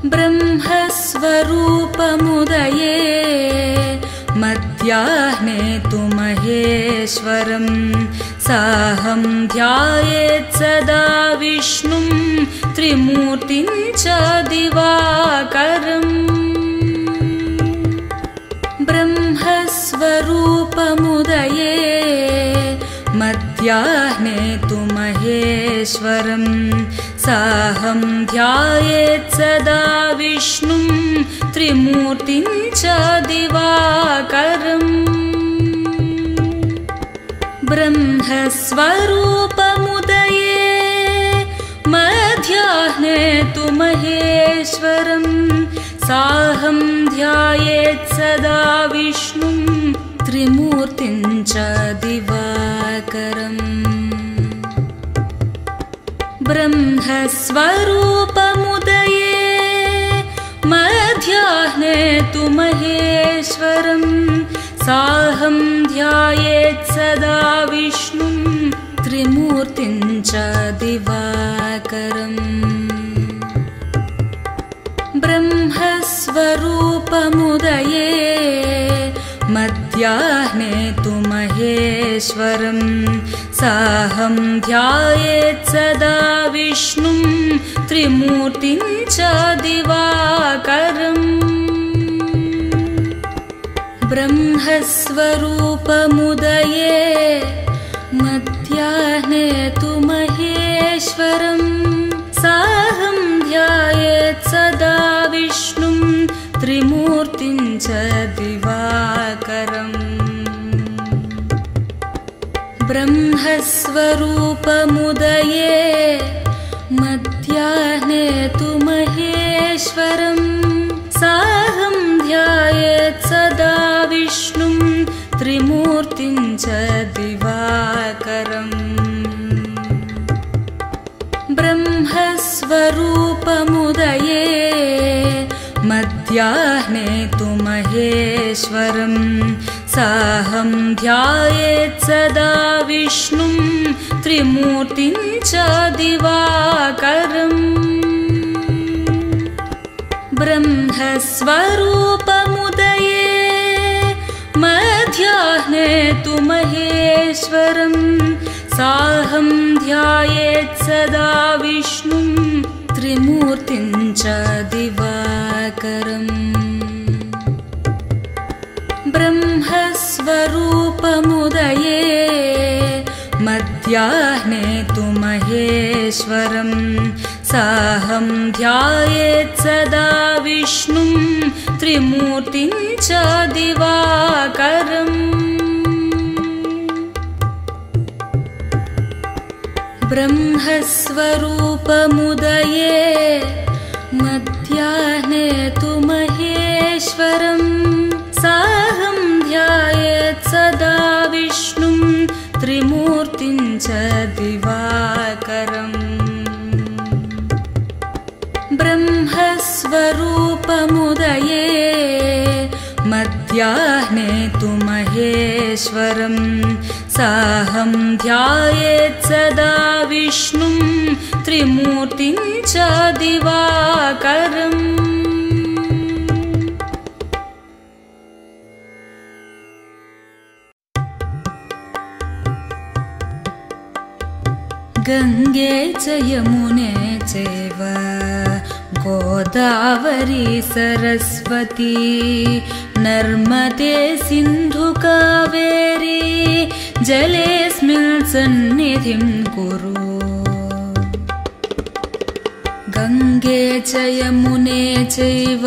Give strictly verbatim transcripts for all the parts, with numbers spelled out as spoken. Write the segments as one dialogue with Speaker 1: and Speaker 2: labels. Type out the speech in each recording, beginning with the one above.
Speaker 1: ब्रह्मस्वरूपमुदये मध्याह्ने तु महेश्वरं साहं ध्यायेत् सदा विष्णुं त्रिमूर्तिं च दिवाकरम् ब्रह्मस्वरूपमुदये मध्याह्ने तु महेश्वरं साहं ध्यायेत् सदा विष्णुं त्रिमूर्तिं च दिवाकरम् ब्रह्मस्वरूपमुदये मध्याह्ने तु महेश्वरं साहं ध्यायेत् सदा विष्णुं त्रिमूर्तिं च दिवाकरम् ब्रह्मस्वरूपमुदये मध्याह्ने तु महेश्वरं साहं ध्यायेत् सदा विष्णुं त्रिमूर्तिं च दिवाकरम् ब्रह्मस्वरूपमुदये मध्याह्ने तु महेश्वरं साहं ध्यायेत् सदा विष्णुं त्रिमूर्तिं च दिवाकरम् ब्रह्मस्वरूपमुदये मध्याह्ने तु महेश्वरं साहं ध्यायेत् सदा विष्णुं त्रिमूर्तिं च दिवाकरम् ब्रह्मस्वरूपमुदये मध्याह्ने तु महेश्वरं साहं ध्यायेत् सदा विष्णुं त्रिमूर्तिं च दिवाकरम् ब्रह्मस्वरूपमुदये मध्याह्ने तु महेश्वरं साहं ध्यायेत् सदा विष्णुं त्रिमूर्तिं च दिवाकरम् ब्रह्मस्वरूपमुदये मध्याह्ने तु महेश्वरं साहं ध्यायेत् सदा विष्णुं त्रिमूर्तिं च दिवाकरम् ब्रह्मस्वरूपमुदये मध्याह्ने तु महेश्वरं साहं ध्यायेत् सदा विष्णुं त्रिमूर्तिं च दिवाकरम् ब्रह्मस्वरूपमुदये मध्याह्ने तु महेश्वरं साहं ध्यायेत् सदा विष्णुं त्रिमूर्तिं च दिवाकरम् ब्रह्मस्वरूपमुदये मध्याह्ने तु महेश्वरं साहं ध्यायेत् सदा विष्णुं त्रिमूर्तिं च दिवाकरम् गंगे च यमुने चैव गोदावरी सरस्वती नर्मदे सिन्धु कावेरी जलेऽस्मिन् सन्निधिं कुरु। गंगे च यमुने चैव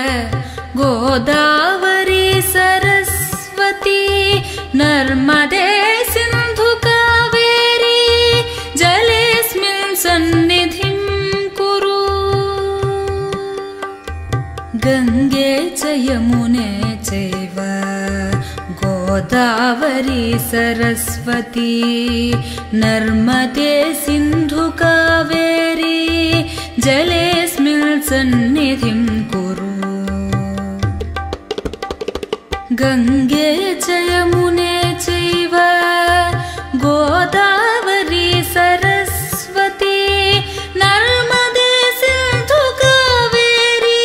Speaker 1: गोदावरी सरस्वती नर्मदे सिन्धु कावेरी जलेऽस्मिन् सन्निधिं कुरु। गंगे च यमुने चैव गोदावरी सरस्वती नर्मदे सिन्धु कावेरी जलेऽस्मिन् सन्निधिं कुरु। गंगे च यमुने चैव गोदावरी सरस्वती नर्मदे सिन्धु कावेरी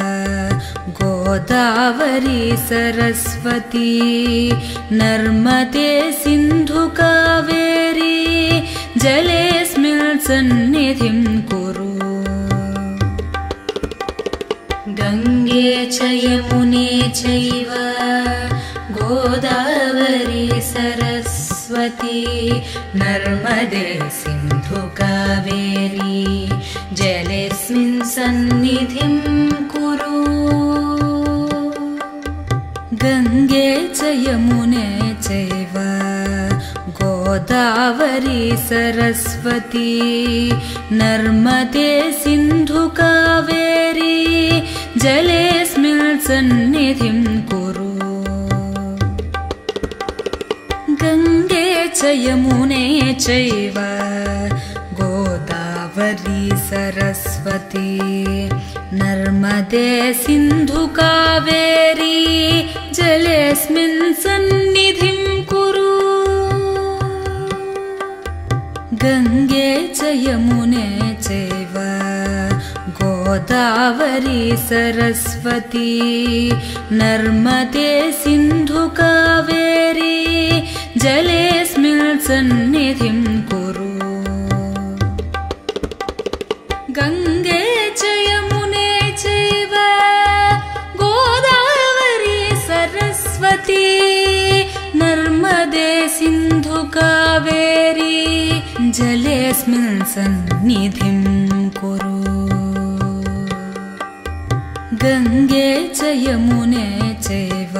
Speaker 1: गोदावरी सरस्वती नर्मदे सिन्धु कावेरी जलेऽस्मिन् सन्निधिं कुरु। गंगे च यमुने चैव गोदावरी सरस्वती नर्मदे सिन्धु कावेरी जलेऽस्मिन् सन्निधिं कुरु। गंगे च यमुने चैव गोदावरी सरस्वती नर्मदे सिन्धु कावेरी जलेऽस्मिन् सन्निधिं कुरु। गंगे च यमुने चैव गोदावरी सरस्वती नर्मदे सिन्धु कावेरी जलेऽस्मिन् सन्निधिं कुरु। गंगे च यमुने चैव गोदावरी सरस्वती नर्मदे सिन्धु कावेरी जलेऽस्मिन् सन्निधिं कुरु। गंगे च यमुने चैव गोदावरी सरस्वती नर्मदे सिन्धु कावेरी जलेऽस्मिन् सन्निधिं कुरु। गंगे च यमुने चैव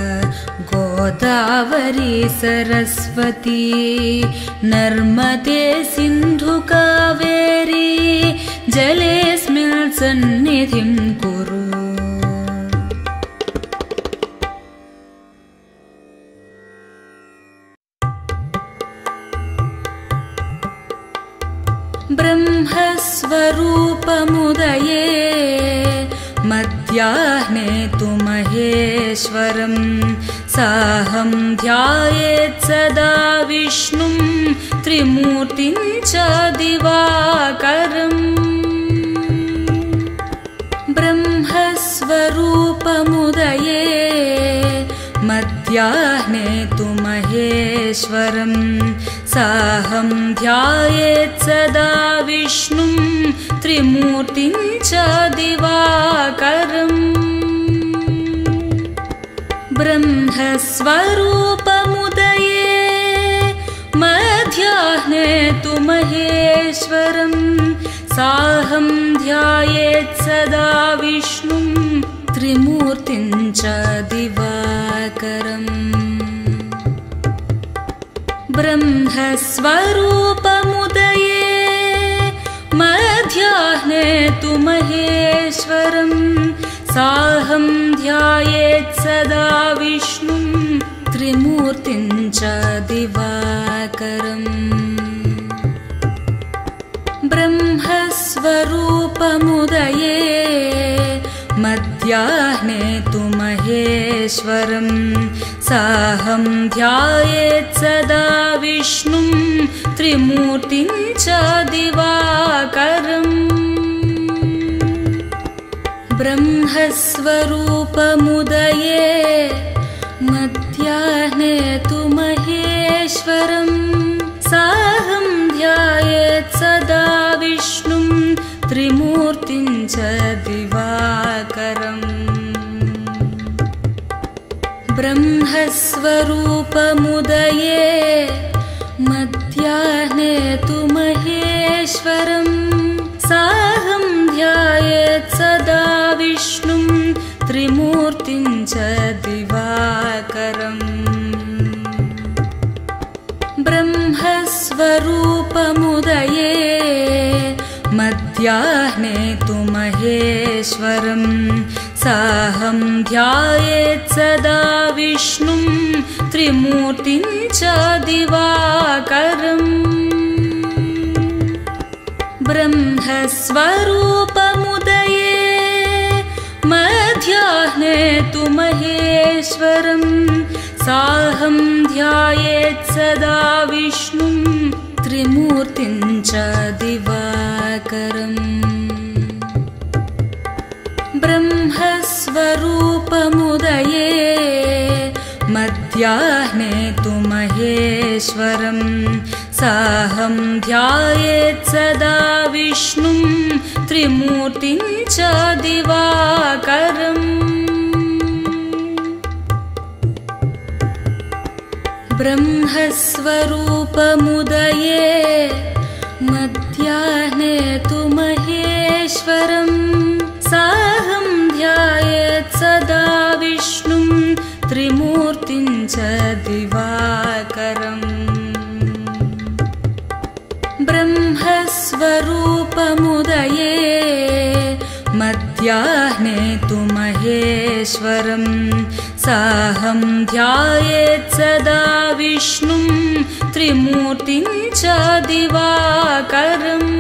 Speaker 1: गोदावरी सरस्वती नर्मदे सिन्धु कावेरी जलेऽस्मिन् सन्निधिं कुरु। ब्रह्मस्वरूपमुदये मध्याह्ने तु महेश्वरं साहं ध्यायेत् सदा विष्णुं त्रिमूर्तिं च दिवाकरम्। ब्रह्मस्वरूपमुदये मध्याह्ने तु महेश्वरं साहं ध्यायेत् सदा विष्णुं त्रिमूर्तिं च दिवाकरम्। ब्रह्मस्वरूपमुदये मध्याह्ने तु महेश्वरं साहं ध्यायेत् सदा विष्णुं त्रिमूर्तिं च दिवाकरम्। ब्रह्मस्वरूपमुदये मध्याह्ने तु महेश्वरं साहं ध्यायेत् सदा विष्णुं त्रिमूर्तिं च दिवाकरम्। ब्रह्मस्वरूपमुदये मध्याह्ने तु महेश्वरं साहं ध्यायेत् सदा विष्णुं त्रिमूर्तिं च दिवाकरम्। ब्रह्मस्वरूपमुदये मध्याह्ने तु महेश्वरं साहं ध्यायेत् सदा विष्णुं त्रिमूर्तिं च दिवाकरम्। ब्रह्मस्वरूपमुदये मध्याह्ने तु महेश्वरं साहं ध्यायेत् सदा विष्णुं त्रिमूर्तिं च दिवाकरम्। ब्रह्मस्वरूपमुदये मध्याह्ने तु महेश्वरं साहं ध्यायेत् सदा विष्णुं त्रिमूर्तिं च दिवाकरम्। ब्रह्मस्वरूपमुदये मध्याह्ने तु महेश्वरं साहं ध्यायेत् सदा विष्णुं त्रिमूर्तिं च दिवाकरम्। ब्रह्म ब्रह्मस्वरूपमुदये मध्याह्ने तु महेश्वरं साहं ध्यायेत् सदा विष्णुं त्रिमूर्तिं च दिवाकरम् ब्रह्मस्वरूपमुदये मध्याह्ने तु महेश्वरं साहं ध्यायेत् सदा विष्णुं त्रिमूर्तिं च दिवाकरम् ब्रह्मस्वरूपमुदये मध्याह्ने तु महेश्वरं साहं ध्यायेत् सदा विष्णुं त्रिमूर्तिं च दिवाकरम्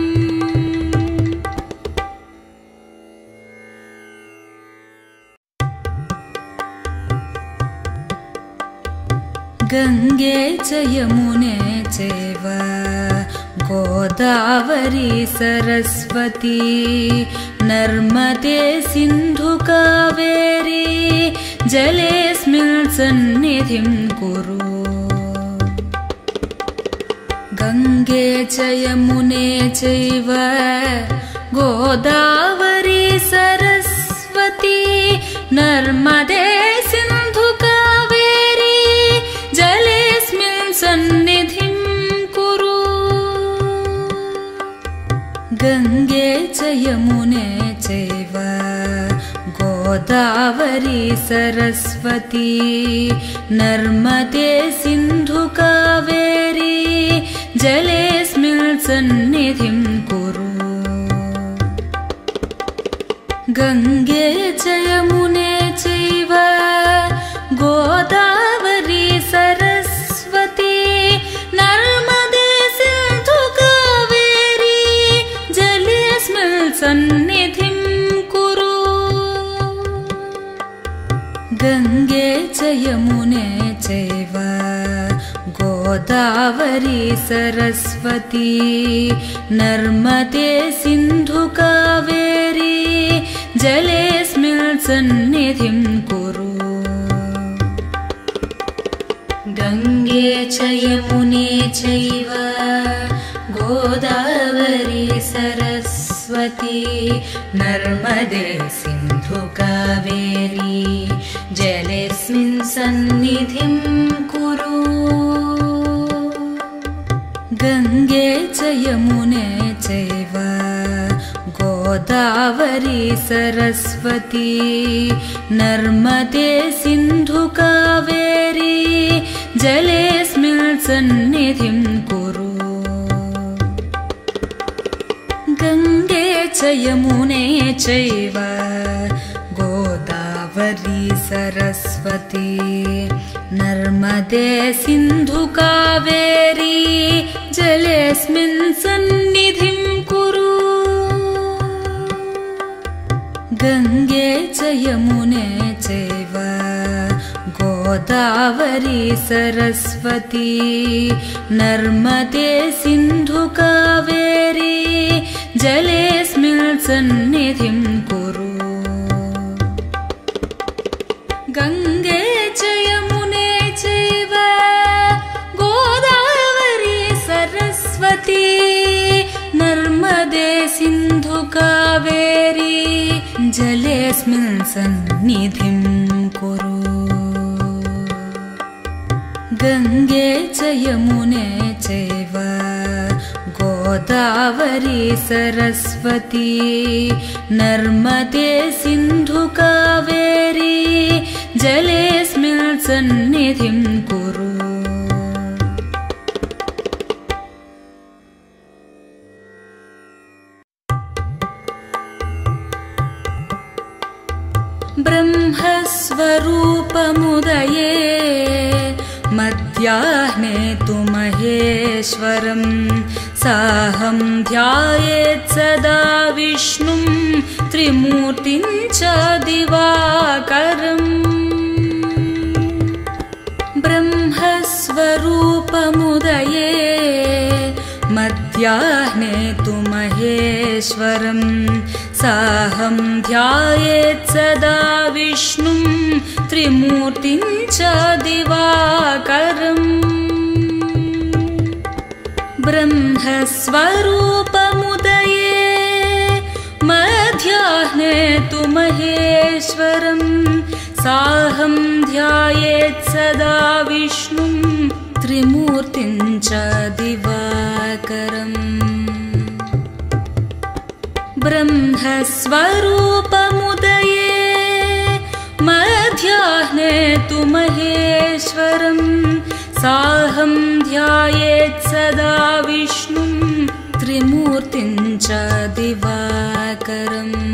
Speaker 1: गंगे च यमुने चैव गोदावरी सरस्वती नर्मदे सिन्धु कावेरी जलेऽस्मिन् सन्निधिं कुरु। गंगे च यमुने चैव गोदावरी सरस्वती नर्मदे सिन्धु कावेरी जलेऽस्मिन् सन्निधिं कुरु। गंगे च यमुने चैव गोदावरी सरस्वती नर्मदे सिन्धु कावेरी जलेऽस्मिन् सन्निधिं कुरु। गंगे च यमुने चैव गोदावरी सरस्वती नर्मदे सिन्धु कावेरी जलेऽस्मिन् सन्निधिं कुरु। गंगे च यमुने चैव गोदावरी सरस्वती नर्मदे सिन्धु कावेरी जलेऽस्मिन् सन्निधिं कुरु। गंगे च यमुने चैव गोदावरी सरस्वती नर्मदे सिन्धु कावेरी जलेऽस्मिन् सन्निधिं कुरु। गंगे च यमुने चैव गोदावरी सरस्वती नर्मदे सिन्धु कावेरी जलेऽस्मिन् सन्निधिं कुरु। गंगे च यमुने चैव गोदावरी सरस्वती नर्मदे सिन्धु कावेरी जलेऽस्मिन् सन्निधिं कुरु। गंगे च यमुने चैव गोदावरी सरस्वती नर्मदे सिन्धु कावेरी जलेऽस्मिन् सन्निधिं कुरु। गंगे च यमुने चैव गोदावरी सरस्वती नर्मदे सिन्धु कावेरी जलेऽस्मिन् सन्निधिं कुरु। गंगे च यमुने चैव गोदावरी सरस्वती नर्मदे सिन्धु कावेरी जलेऽस्मिन् सन्निधिं कुरु। ब्रह्मस्वरूपमुदये मध्याह्ने तु महेश्वरं साहं ध्यायेत् सदा विष्णुं त्रिमूर्तिं च दिवाकरम्। ब्रह्मस्वरूपमुदये मध्याह्ने तु महेश्वरं साहं ध्यायेत् सदा त्रिमूर्तिं च दिवाकरम् ब्रह्मस्वरूपमुदये मध्याह्ने तु महेश्वरं साहं ध्यायेत् सदा विष्णुं त्रिमूर्तिं च दिवाकरम् ब्रह्मस्वरूपमुदये मध्याह्ने तु महेश्वरं साहं ध्यायेत् सदा विष्णुं त्रिमूर्तिं च दिवाकरम्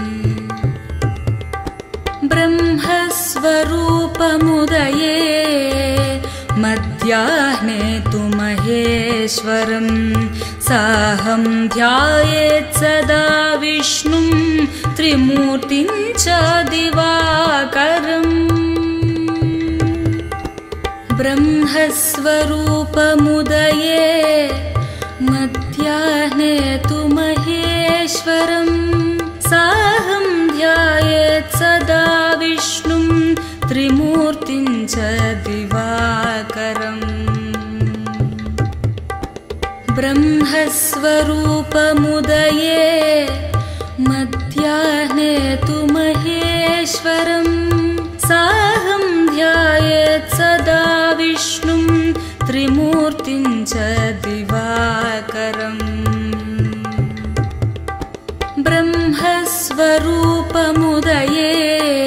Speaker 1: ब्रह्मस्वरूपमुदये मध्याह्ने तु महेश्वरं साहं ध्यायेत् सदा विष्णुं त्रिमूर्तिं च दिवाकरम् ब्रह्मस्वरूपमुदये मध्याह्ने तु महेश्वरं साहं ध्यायेत् सदा विष्णुं त्रिमूर्तिं च दिवाकरम् ब्रह्मस्वरूपमुदये मध्याह्ने तु महेश्वरं साहं ध्यायेत् सदा विष्णुं त्रिमूर्तिं च दिवाकरम् ब्रह्मस्वरूपमुदये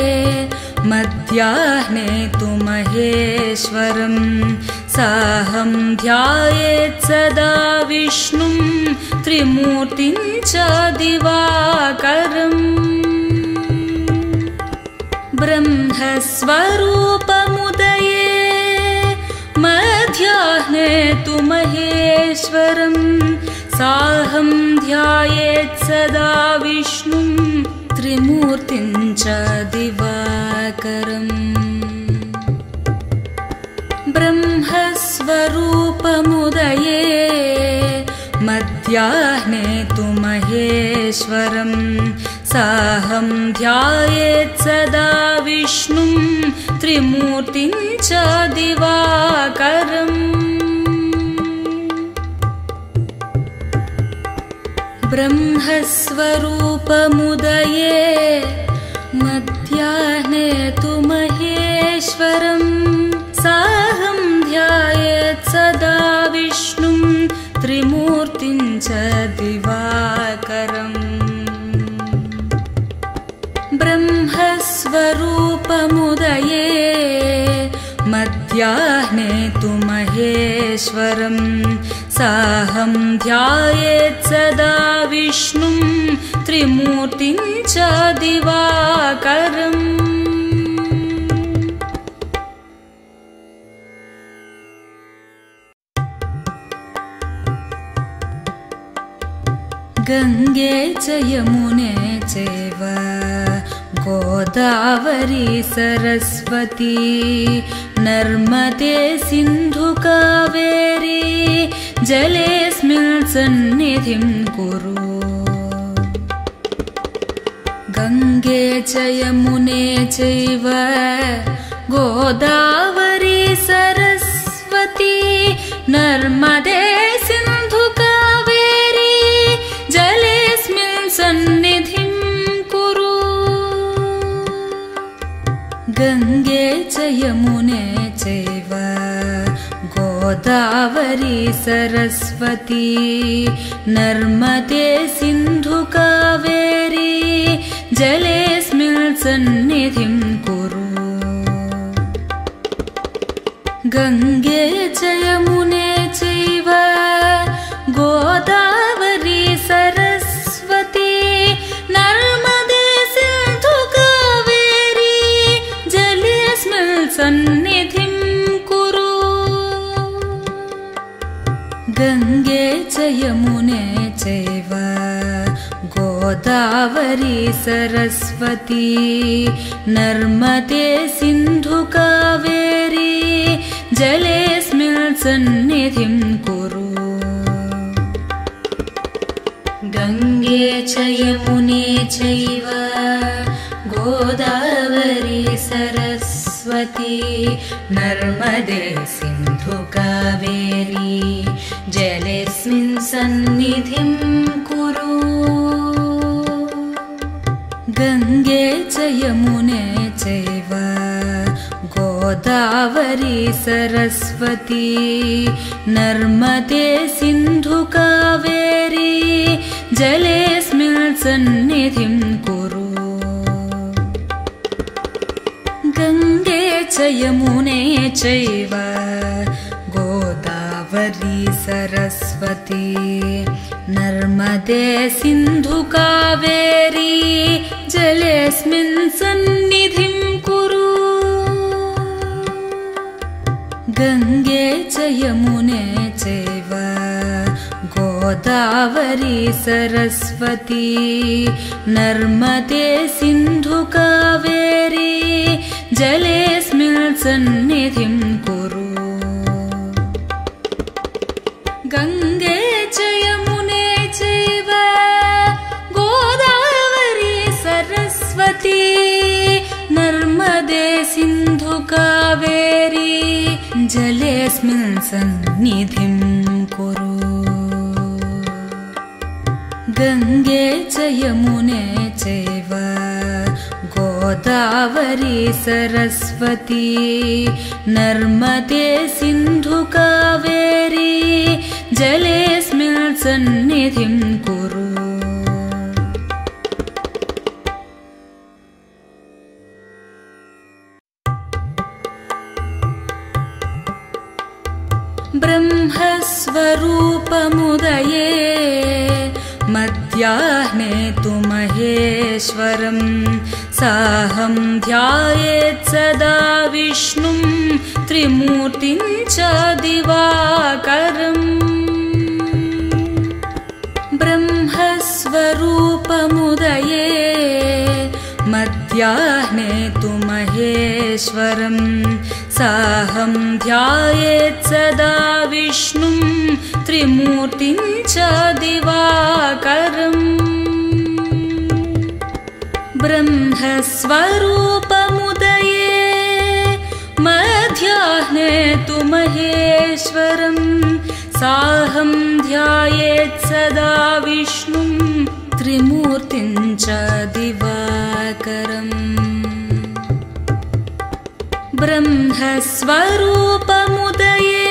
Speaker 1: मध्याह्ने तु महेश्वरं साहं ध्यायेत् सदा विष्णुं त्रिमूर्तिं च दिवाकरम् ब्रह्मस्वरूपमुदये मध्याह्ने तु महेश्वरं साहं ध्यायेत् सदा विष्णुं त्रिमूर्तिं च दिवाकरम् ब्रह्मस्वरूपमुदये मध्याह्ने तु महेश्वरं साहं ध्यायेत् सदा विष्णुं त्रिमूर्तिं च दिवाकरम् ब्रह्मस्वरूपमुदये मध्याह्ने तु महेश्वरं साहं ध्यायेत् सदा विष्णुं त्रिमूर्तिं च दिवाकरम् ब्रह्मस्वरूपमुदये मध्याह्ने तु महेश्वरं साहं ध्यायेत् सदा विष्णुं त्रिमूर्तिं च दिवाकरम् गंगे च यमुने चैव गोदावरी सरस्वती नर्मदे सिन्धु कावेरी जलेऽस्मिन् सन्निधिं कुरु। गंगे च यमुने चैव गोदावरी सरस्वती नर्मदे सिन्धु कावेरी जलेऽस्मिन् सन्निधिं कुरु। गंगे च यमुने चैव गोदावरी सरस्वती नर्मदे सिन्धु कावेरी जलेऽस्मिन् सन्निधिं कुरु। गंगे च यमुने चैव गोदावरी सरस्वती नर्मदे सिन्धु कावेरी जलेऽस्मिन् सन्निधिं कुरु। गंगे च यमुने चैव गोदावरी सरस्वती नर्मदे सिन्धु कावेरी जलेऽस्मिन् सन्निधिं कुरु। गंगे च यमुने चैव गोदावरी सरस्वती सरस्वती नर्मदे सिन्धु कावेरी जलेऽस्मिन् सन्निधिं कुरु। गंगे च यमुने चैव गोदावरी सरस्वती नर्मदे सिन्धु कावेरी जलेऽस्मिन् सन्निधिं कुरु। गंगे च यमुने चैव गोदावरी सरस्वती नर्मदे सिन्धु कावेरी जलेऽस्मिन् सन्निधिं कुरु। गंगे च यमुने चैव गोदावरी सरस्वती नर्मदे सिन्धु कावेरी जलेऽस्मिन् सन्निधिं कुरु। गंगे च यमुने चैव गोदावरी सरस्वती नर्मदे सिन्धु कावेरी जलेऽस्मिन् सन्निधिं कुरु। गंगे च यमुने चैव गोदावरी सरस्वती नर्मदे सिन्धु कावेरी जलेऽस्मिन् सन्निधिं कुरु। ब्रह्मस्वरूपमुदये मध्याह्ने तु महेश्वरं साहं ध्यायेत् सदा विष्णुं त्रिमूर्तिं च दिवाकरम्। ब्रह्मस्वरूपमुदये मध्याह्ने तु महेश्वरं साहं ध्यायेत् सदा विष्णुं त्रिमूर्तिं च दिवाकरम्। ब्रह्मस्वरूपमुदये मध्याह्ने तु महेश्वरं साहं ध्यायेत् सदा विष्णुं त्रिमूर्तिं च दिवाकरम्। ब्रह्मस्वरूपमुदये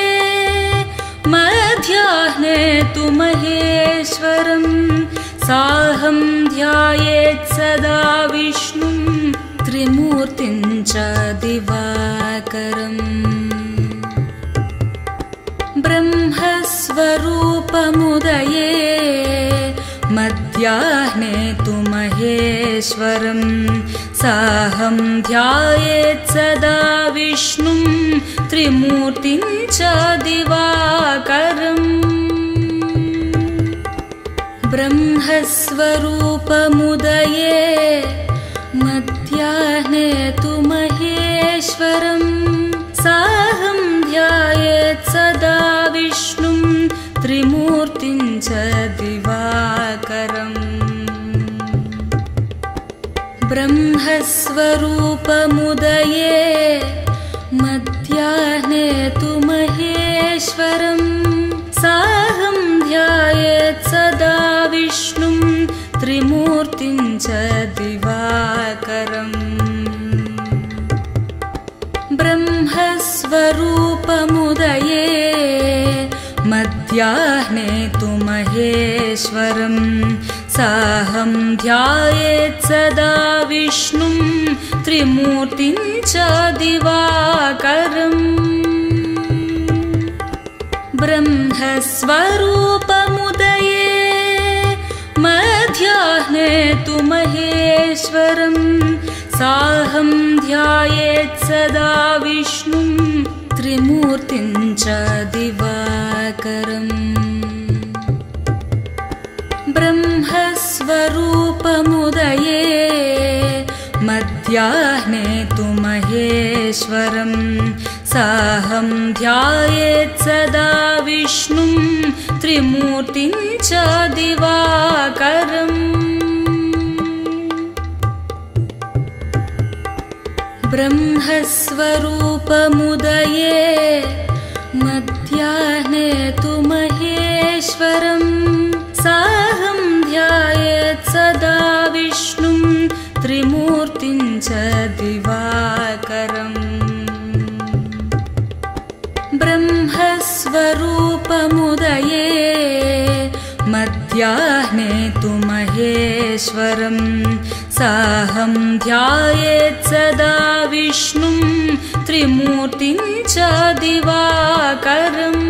Speaker 1: मध्याह्ने तु महेश्वरं साहं ध्यायेत् सदा विष्णुं त्रिमूर्तिं च दिवाकरम्। ब्रह्मस्वरूपमुदये मध्याह्ने तु महेश्वरं साहं ध्यायेत् सदा विष्णुं त्रिमूर्तिं च दिवाकरम्। ब्रह्मस्वरूपमुदये मध्याह्ने तु महेश्वरं साहं ध्यायेत् सदा विष्णुं त्रिमूर्तिं च दिवाकरम्। ब्रह्मस्वरूपमुदये मध्याह्ने तु महेश्वरं साहं ध्यायेत् सदा विष्णुं त्रिमूर्तिं च दिवाकरम्। ब्रह्मस्वरूपमुदये मध्याह्ने तु महेश्वरं साहं ध्यायेत् सदा विष्णुं त्रिमूर्तिं च दिवाकरम्। ब्रह्मस्वरूपमुदये मध्याह्ने तु महेश्वरं साहं ध्यायेत् सदा विष्णुं त्रिमूर्तिं च दिवाकरम्। ब्रह्मस्वरूपमुदये मध्याह्ने तु महेश्वरं साहं ध्यायेत् सदा विष्णुं त्रिमूर्तिं च दिवाकरम्। ब्रह्मस्वरूपमुदये मध्याह्ने तु महेश्वरं साहं ध्यायेत् सदा विष्णुं त्रिमूर्तिं च दिवाकरम् ब्रह्मस्वरूपमुदये मध्याह्ने तु महेश्वरं साहं ध्यायेत् सदा विष्णुं त्रिमूर्तिं च दिवाकरम्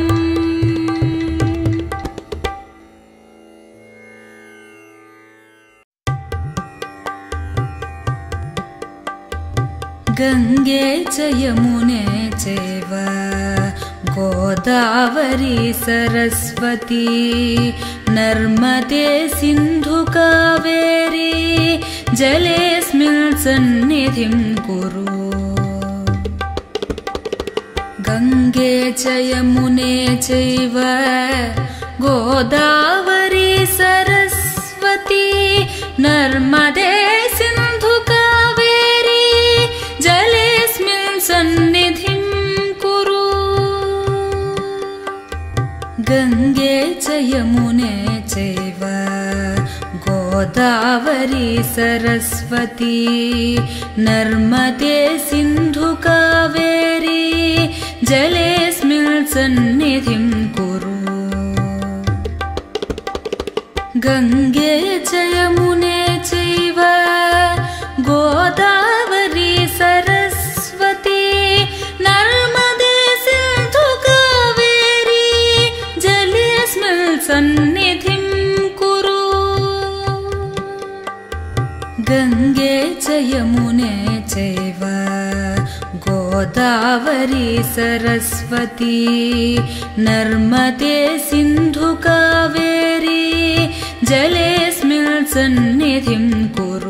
Speaker 1: गंगे च यमुने चैव गोदावरी सरस्वती नर्मदे सिन्धु कावेरी जलेऽस्मिन् सन्निधिं कुरु। गंगे च यमुने चैव गोदावरी सरस्वती नर्मदे सिन्धु कावेरी जलेऽस्मिन् सन्निधिं कुरु। गंगे च यमुने चैव गोदावरी सरस्वती नर्मदे सिन्धु कावेरी जलेऽस्मिन् सन्निधिं कुरु। गंगे च यमुने चैव गोदावरी सरस्वती नर्मदे सिन्धु कावेरी जलेऽस्मिन् सन्निधिं कुरु। गंगे च यमुने चैव गोदावरी सरस्वती नर्मदे सिन्धु कावेरी जलेऽस्मिन् सन्निधिं कुरु।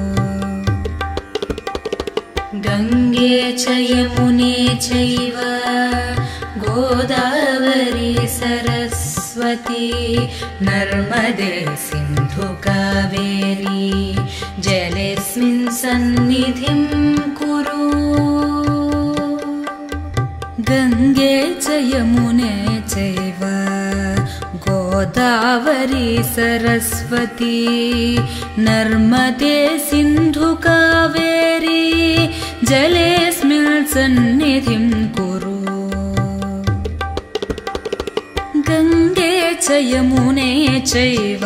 Speaker 1: गंगे च यमुने चैव गोदावरी सरस्वती नर्मदे सिन्धु कावेरी जलेऽस्मिन् सन्निधिं कुरु। गंगे च यमुने चैव गोदावरी सरस्वती नर्मदे सिन्धु कावेरी जलेऽस्मिन् सन्निधिं कुरु। गंगे च यमुने चैव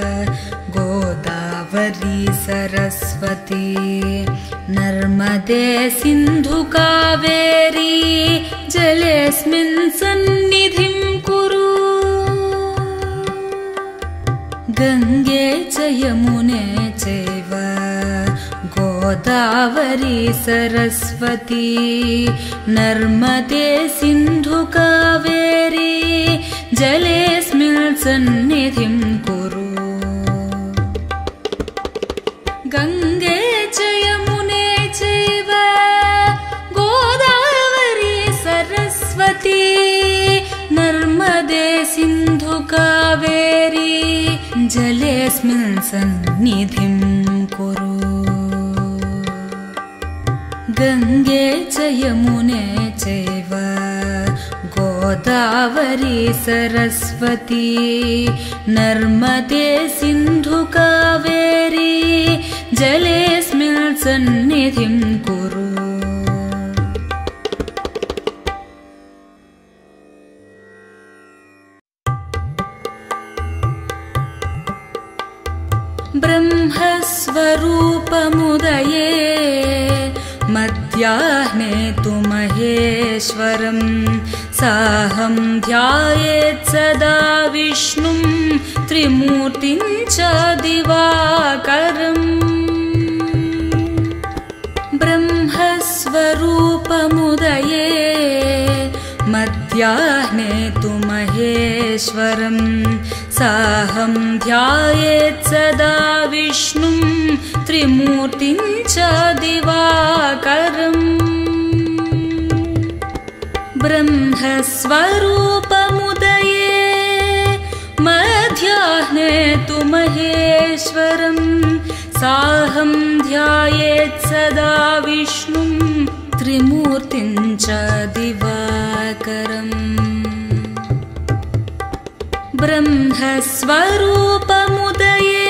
Speaker 1: गोदावरी सरस्वती नर्मदे सिन्धु कावेरी जलेऽस्मिन् सन्निधिं कुरु। गंगे च यमुने चैव गोदावरी सरस्वती नर्मदे सिन्धु कावेरी जलेऽस्मिन् सन्निधिं कुरु। गंगे च यमुने चैव गोदावरी सरस्वती नर्मदे सिन्धु कावेरी जलेऽस्मिन् सन्निधिं कुरु। गंगे च यमुने चैव गोदावरी सरस्वती नर्मदे सिन्धु कावेरी जलेऽस्मिन् सन्निधिं कुरु। ब्रह्मस्वरूपमुदये मध्याह्ने तु महेश्वरं साहं ध्यायेत् सदा विष्णुं त्रिमूर्तिं च दिवाकरम्। ब्रह्मस्वरूपमुदये मध्याह्ने तु महेश्वरं साहं ध्यायेत् सदा विष्णुं त्रिमूर्तिं च दिवाकरम्। ब्रह्मस्वरूपमुदये मध्याह्ने तु महेश्वरं साहं ध्यायेत् सदा विष्णुं त्रिमूर्तिं च दिवाकरम् ब्रह्मस्वरूपमुदये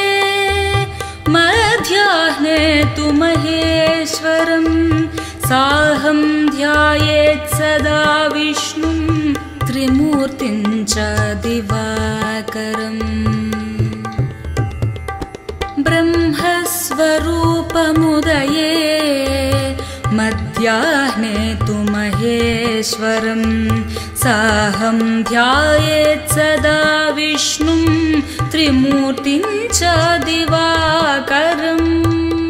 Speaker 1: मध्याह्ने तु महेश्वरं साहं ध्यायेत् सदा विष्णुं त्रिमूर्तिं च दिवाकरम् ब्रह्मस्वरूपमुदये मध्याह्ने तु महेश्वरं साहं ध्यायेत् सदा विष्णुं त्रिमूर्तिं च दिवाकरम्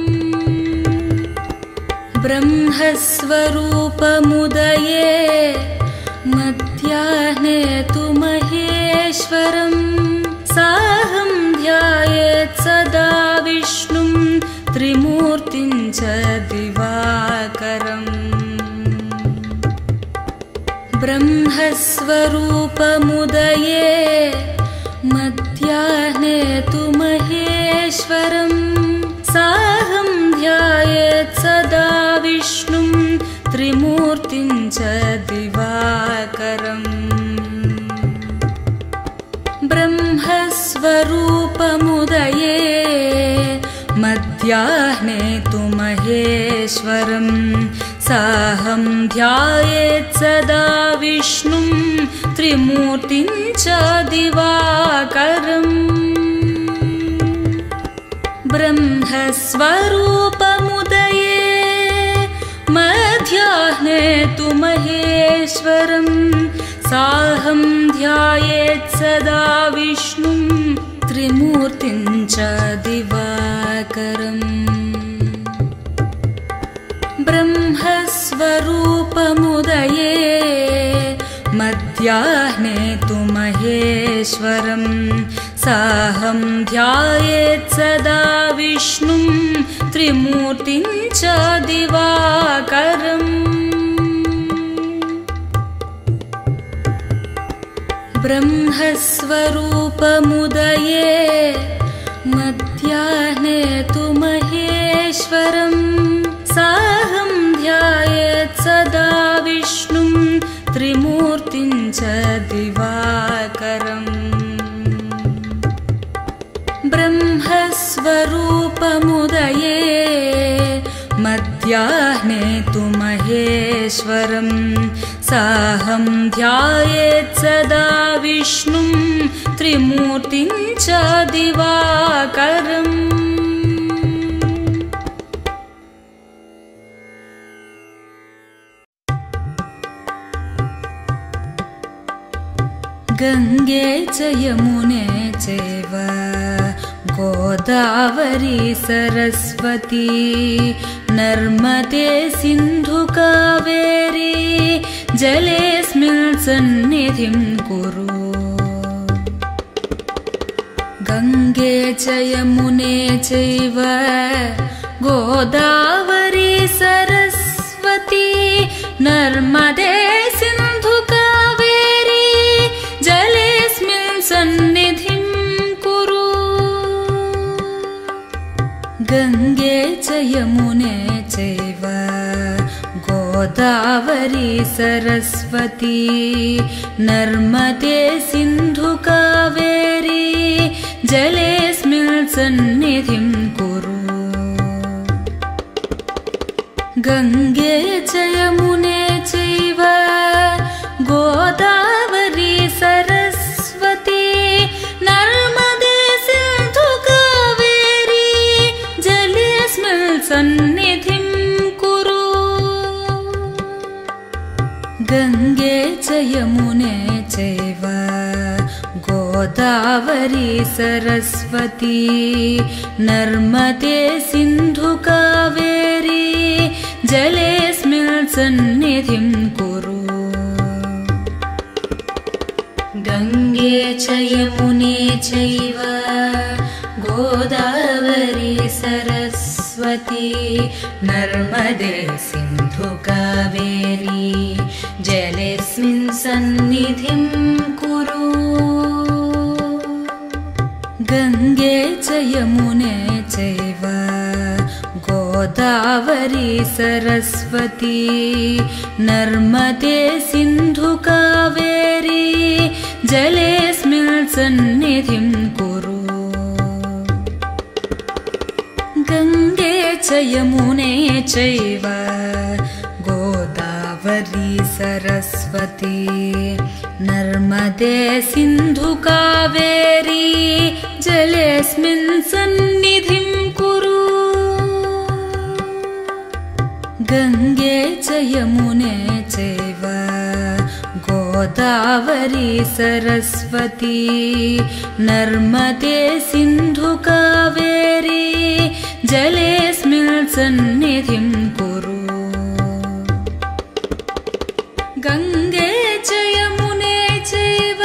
Speaker 1: ब्रह्मस्वरूपमुदये मध्याह्ने तु महेश्वरं साहं ध्यायेत् सदा विष्णुं त्रिमूर्तिं च दिवाकरम् ब्रह्मस्वरूपमुदये मध्याह्ने तु महेश्वरं साहं ध्यायेत् सदा विष्णुं त्रिमूर्तिं च दिवाकरम् ब्रह्मस्वरूपमुदये मध्याह्ने तु महेश्वरं साहं ध्यायेत् सदा विष्णुं त्रिमूर्तिं च दिवाकरम् ब्रह्मस्वरूपमुदये मध्याह्ने तु महेश्वरं साहं ध्यायेत् सदा विष्णुं त्रिमूर्तिं च दिवाकरम् ब्रह्मस्वरूपमुदये मध्याह्ने तु महेश्वरं साहं ध्यायेत् सदा विष्णुं त्रिमूर्तिं च दिवाकरम् ब्रह्मस्वरूपमुदये मध्याह्ने तु महेश्वरं साहं ध्यायेत् सदा विष्णुं त्रिमूर्तिं च दिवाकरम् ब्रह्मस्वरूपमुदये मध्याह्ने तु महेश्वरं साहं ध्यायेत् सदा विष्णुं त्रिमूर्तिं च दिवाकरम् गंगे च यमुने चैव गोदावरी सरस्वती नर्मदे सिन्धु कावेरी जलेऽस्मिन् सन्निधिं कुरु। गंगे च यमुने चैव गोदावरी सरस्वती नर्मदे सिन्धु कावेरी जलेऽस्मिन् सन्निधिं कुरु। गंगे च यमुने चैव गोदावरी सरस्वती नर्मदे सिन्धु कावेरी जलेऽस्मिन् सन्निधिं कुरु। गंगे च यमुने चैव गोदावरी सरस्वती नर्मदे सिन्धु कावेरी जलेऽस्मिन् सन्निधिं कुरु। गंगे च यमुने चैव गोदावरी सरस्वती नर्मदे सिन्धु कावेरी जलेऽस्मिन् सन्निधिं कुरु। गंगे च यमुने चैव गोदावरी सरस्वती नर्मदे सिन्धु कावेरी जलेऽस्मिन् सन्निधिं कुरु। गंगे च यमुने चैव गोदावरी सरस्वती नर्मदे सिन्धु कावेरी जलेऽस्मिन् सन्निधिं कुरु। गङ्गे च यमुने चैव गोदावरी सरस्वती नर्मदे सिन्धु कावेरी जलेऽस्मिन् सन्निधिं कुरु। गङ्गे च यमुने चैव गोदावरी सरस्वती नर्मदे सिन्धु कावेरी जलेऽस्मिन् सन्निधिं कुरु। गङ्गे च यमुने चैव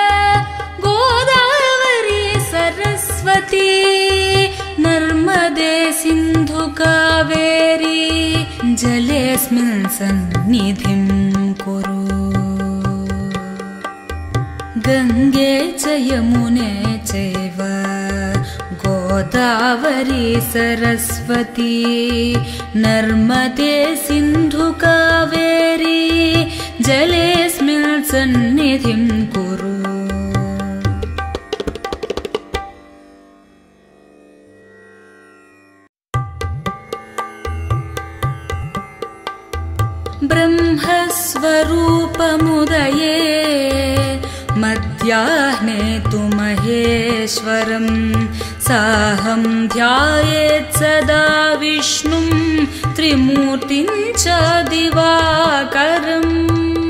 Speaker 1: गोदावरी सरस्वती नर्मदे सिन्धु कावेरी जलेऽस्मिन् सन्निधिं कुरु। गङ्गे च यमुने चैव गोदावरी सरस्वती नर्मदे सिन्धु कावेरी जलेऽस्मिन् सन्निधिं कुरु। ब्रह्मस्वरूपमुदये मध्याह्ने तु महेश्वरं साहं ध्यायेत् सदा विष्णुं त्रिमूर्तिं च दिवाकरम्।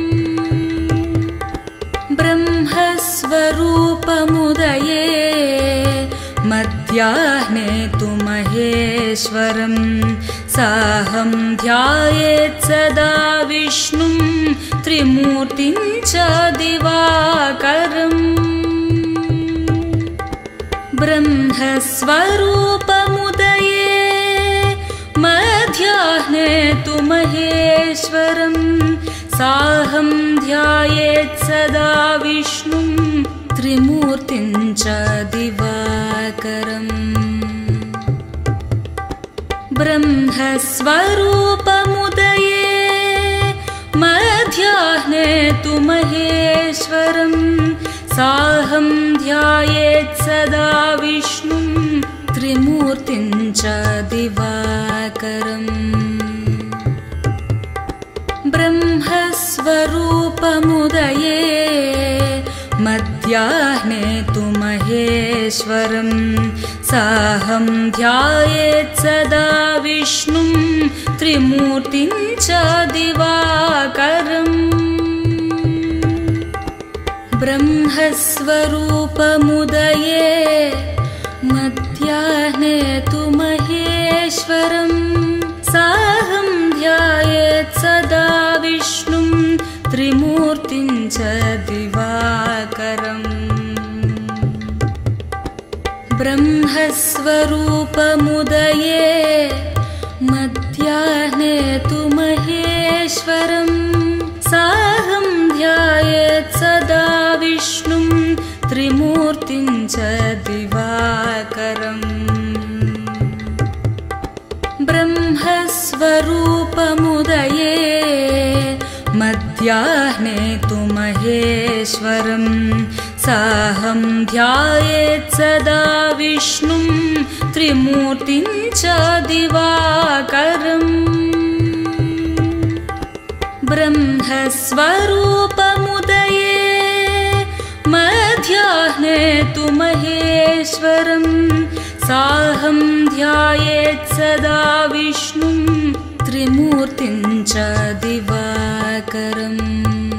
Speaker 1: ब्रह्मस्वरूपमुदये मध्याह्ने तु महेश्वरं साहं ध्यायेत् सदा विष्णुं त्रिमूर्तिं च दिवाकरम्। ब्रह्मस्वरूपमुदये मध्याह्ने तु महेश्वरं साहं ध्यायेत् सदा विष्णुं त्रिमूर्तिं च दिवाकरम्। ब्रह्मस्वरूपमुदये मध्याह्ने तु महेश्वरं साहं ध्यायेत् सदा विष्णुं त्रिमूर्तिं च दिवाकरम्। ब्रह्मस्वरूपमुदये मध्याह्ने तु महेश्वरं साहं ध्यायेत् सदा विष्णुं त्रिमूर्तिं च दिवाकरम्। ब्रह्मस्वरूपमुदये मध्याह्ने तु महेश्वरं साहं ध्यायेत् सदा विष्णुं त्रिमूर्तिं च दिवाकरम्। ब्रह्मस्वरूपमुदये मध्याह्ने तु महेश्वरं साहं ध्यायेत् सदा विष्णुं त्रिमूर्तिं च दिवाकरम्। ब्रह्मस्वरूपमुदये मध्याह्ने तु महेश्वरं साहं ध्यायेत् सदा विष्णुं त्रिमूर्तिं च दिवाकरम्। ब्रह्मस्वरूपमुदये मध्याह्ने तु महेश्वरं साहं ध्यायेत् सदा विष्णुं त्रिमूर्तिं च दिवाकरम्।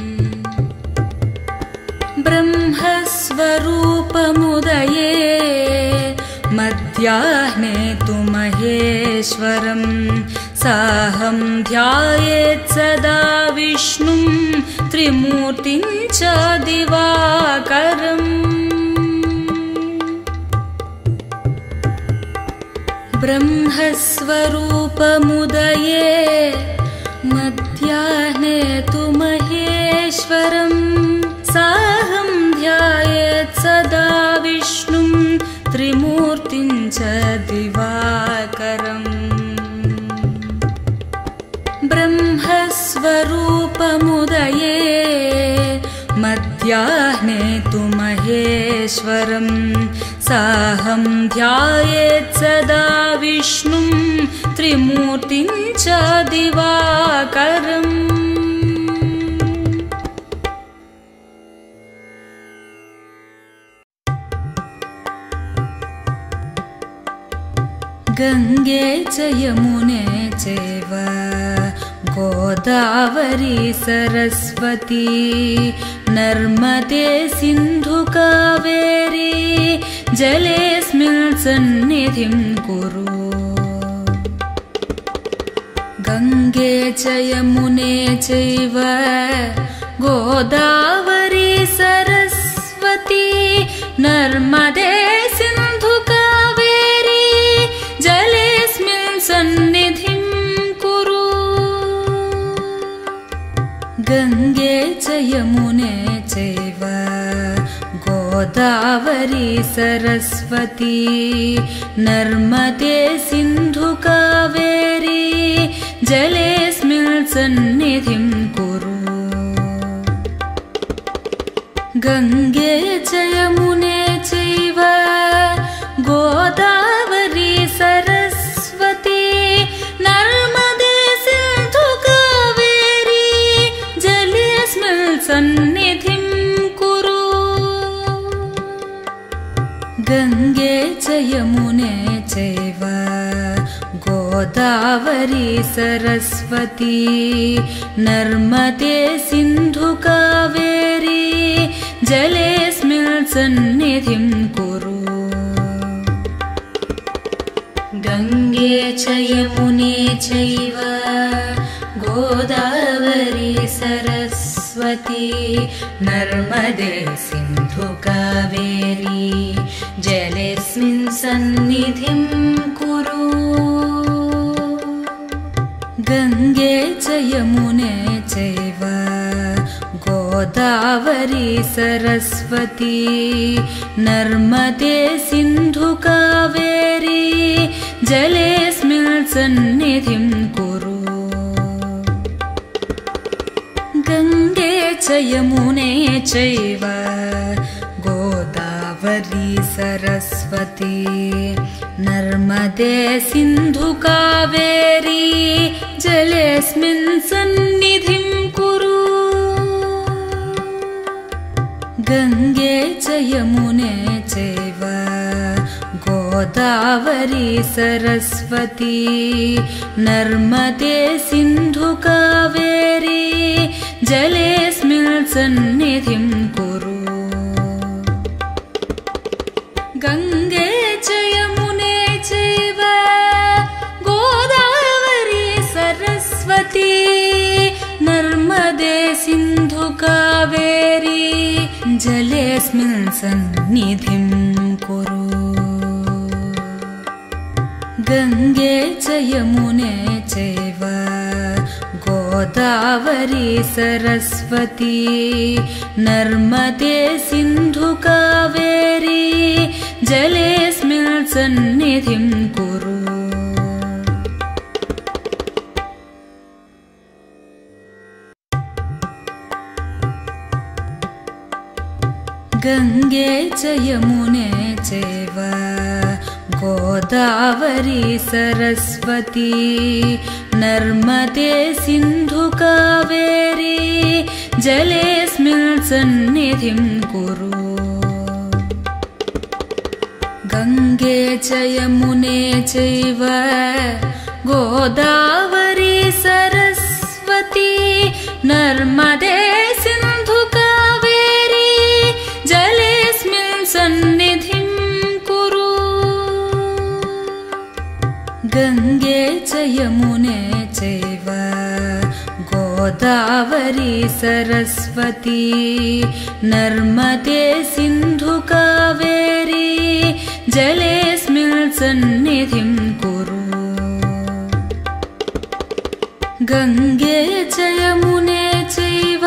Speaker 1: ब्रह्मस्वरूपमुदये मध्याह्ने तु महेश्वरं साहं ध्यायेत् सदा विष्णुं त्रिमूर्तिं च दिवाकरम्। ब्रह्मस्वरूपमुदये मध्याह्ने तु महेश्वरं साहं ध्यायेत् सदा विष्णुं, त्रिमूर्तिं च दिवाकरम्। ब्रह्मस्वरूपमुदये मध्याह्ने तु महेश्वरं साहं ध्यायेत् सदा विष्णुं, त्रिमूर्तिं च दिवाकरम्। ब्रह्मस्वरूपमुदये मध्याह्ने तु महेश्वरं साहं ध्यायेत् सदा विष्णुं त्रिमूर्तिं च दिवाकरम्। ब्रह्मस्वरूपमुदये मध्याह्ने तु महेश्वरं साहं ध्यायेत् सदा विष्णुं त्रिमूर्तिं च दिवाकरम्। गंगे च यमुने चैव गोदावरी सरस्वती नर्मदे सिन्धु कावेरी जलेऽस्मिन् सन्निधिं कुरु। गंगे च यमुने चैव गोदावरी सरस्वती नर्मदे सिन्धु कावेरी जलेऽस्मिन् सन्निधिं कुरु। गंगे च यमुने चैव गोदावरी सरस्वती नर्मदे सिन्धु कावेरी जलेऽस्मिन् सन्निधिं कुरु। गंगे च यमुने चैव गोदावरी सरस्वती नर्मदे सिन्धु कावेरी जलेऽस्मिन् सन्निधिं कुरु। गंगे च यमुने चैव गोदावरी सरस्वती नर्मदे सिन्धु कावेरी जलेऽस्मिन् सन्निधिं कुरु। गंगे च यमुने चैव गोदावरी सरस्वती नर्मदे सिन्धु कावेरी जलेऽस्मिन् सन्निधिं कुरु। गंगे च यमुने चैव गोदावरी सरस्वती नर्मदे सिन्धु कावेरी जलेऽस्मिन् सन्निधिं कुरु। गंगे च यमुने चैव गोदावरी सरस्वती नर्मदे सिन्धु कावेरी जलेऽस्मिन् सन्निधिं कुरु। गंगे च यमुने चैव गोदावरी सरस्वती नर्मदे सिन्धु कावेरी जलेऽस्मिन् सन्निधिं कुरु। गंगे च यमुने चैव गोदावरी सरस्वती नर्मदे सिन्धु कावेरी जलेऽस्मिन् सन्निधिं कुरु। गंगे च यमुने चैव गोदावरी सरस्वती नर्मदे सिन्धु कावेरी जलेऽस्मिन् सन्निधिं कुरु। गंगे च यमुने चैव गोदावरी सरस्वती नर्मदे सिन्धु कावेरी जलेऽस्मिन् सन्निधिं कुरु। गंगे च यमुने चैव गोदावरी सरस्वती नर्मदे सिन्धु कावेरी जलेऽस्मिन् सन्निधिं कुरु। गंगे च यमुने चैव गोदावरी सरस्वती नर्मदे सिन्धु कावेरी जलेऽस्मिन् सन्निधिं कुरु। गंगे च यमुने चैव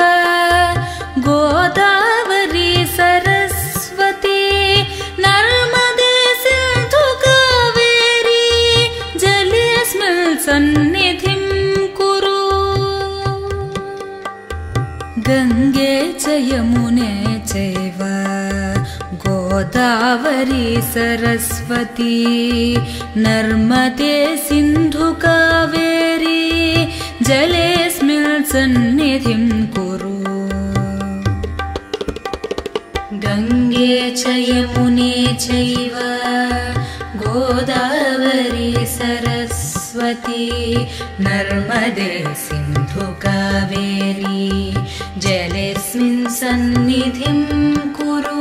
Speaker 1: गोदावरी सरस्वती नर्मदे सिन्धु कावेरी जलेऽस्मिन् सन्निधिं कुरु। गंगे च यमुने चैव गोदावरी सरस्वती नर्मदे सिन्धु कावेरी जलेऽस्मिन् सन्निधिं कुरु। गंगे च यमुने चैव गोदावरी सरस्वती नर्मदे सिन्धु कावेरी जलेऽस्मिन् सन्निधिं कुरु।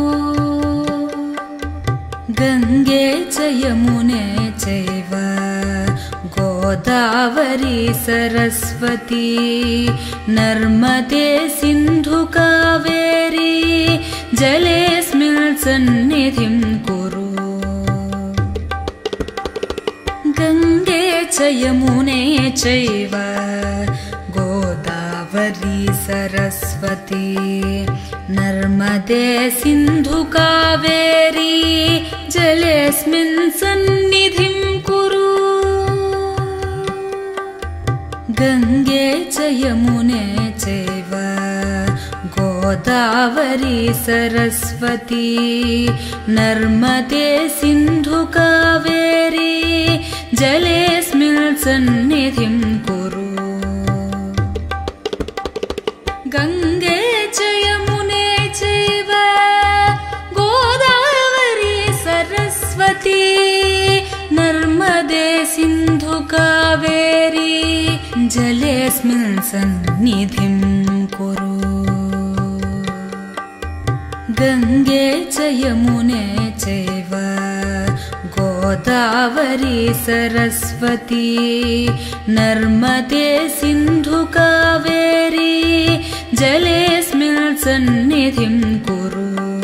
Speaker 1: गंगे च यमुने चैव गोदावरी सरस्वती नर्मदे सिन्धु कावेरी जलेऽस्मिन् सन्निधिं कुरु। गंगे च यमुने चैव गोदावरी सरस्वती नर्मदे सिन्धु कावेरी जलेऽस्मिन् सन्निधिं कुरु। गंगे च यमुने चैव गोदावरी सरस्वती नर्मदे सिन्धु कावेरी जलेऽस्मिन् सन्निधिं कुरु। गंगे च यमुने चैव गोदावरी सरस्वती नर्मदे सिन्धु कावेरी जलेऽस्मिन् सन्निधिं कुरु। गंगे च यमुने चैव गोदावरी सरस्वती नर्मदे सिन्धु कावेरी जलेऽस्मिन् सन्निधिं कुरु।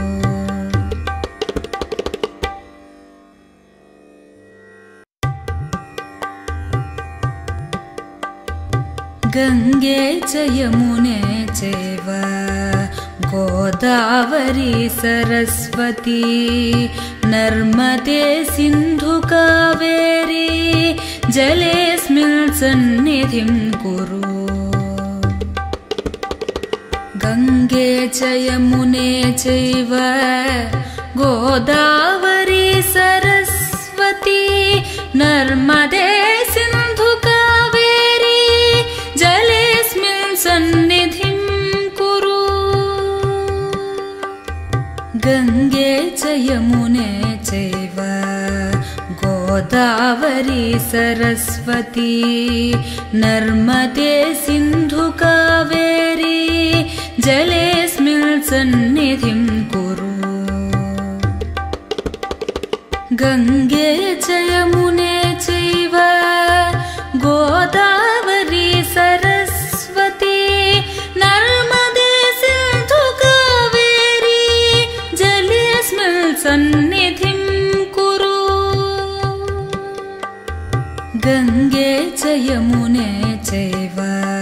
Speaker 1: गंगे च यमुने चैव गोदावरी सरस्वती नर्मदे सिन्धु कावेरी जलेऽस्मिन् सन्निधिं कुरु। गंगे च यमुने चैव गोदावरी सरस्वती नर्मदे सिन्धु कावेरी जलेऽस्मिन् सन्निधिं कुरु। गंगे च यमुने चैव गोदावरी सरस्वती नर्मदे सिन्धु कावेरी जलेऽस्मिन् सन्निधिं कुरु। गंगे च यमुने चैव गोदावरी सरस्वती नर्मदे सिन्धु कावेरी जलेऽस्मिन् सन्निधिं कुरु। गंगे च यमुने चैव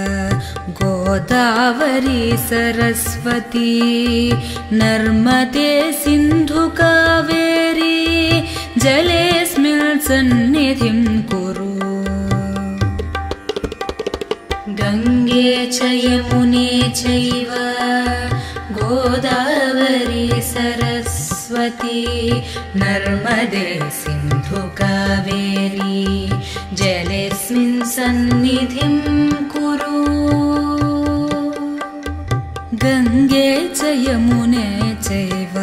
Speaker 1: गोदावरी सरस्वती नर्मदे सिन्धु कावेरी जलेऽस्मिन् सन्निधिं कुरु। गंगे च यमुने चैव गोदावरी सरस्वती नर्मदे सिन्धु कावेरी जलेऽस्मिन् सन्निधिं कुरु। गंगे च यमुने चैव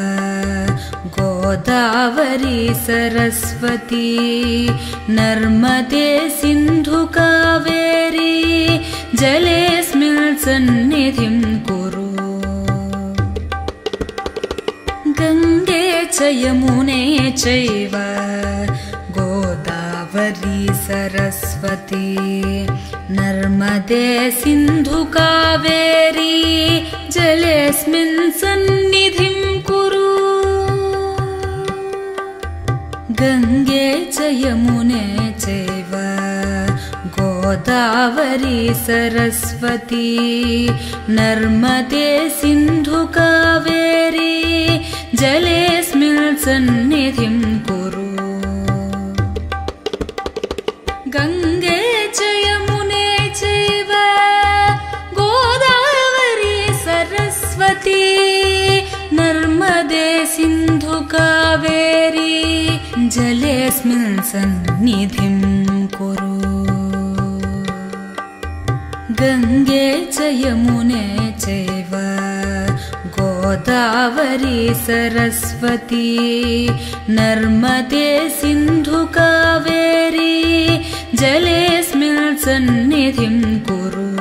Speaker 1: गोदावरी सरस्वती नर्मदे सिन्धु कावेरी जलेऽस्मिन् सन्निधिं कुरु। गंगे च यमुने चैव गोदावरी सरस्वती नर्मदे सिन्धु कावेरी जलेऽस्मिन् सन्निधिं कुरु। गंगे च यमुने चैव गोदावरी सरस्वती नर्मदे सिन्धु कावेरी जलेऽस्मिन् सन्निधिं कुरु। गंगे च यमुने चैव गोदावरी कावेरी जलेऽस्मिन् सन्निधिं कुरु। गंगे च यमुने चैव गोदावरी सरस्वती नर्मदे सिन्धु कावेरी जलेऽस्मिन् सन्निधिं कुरु।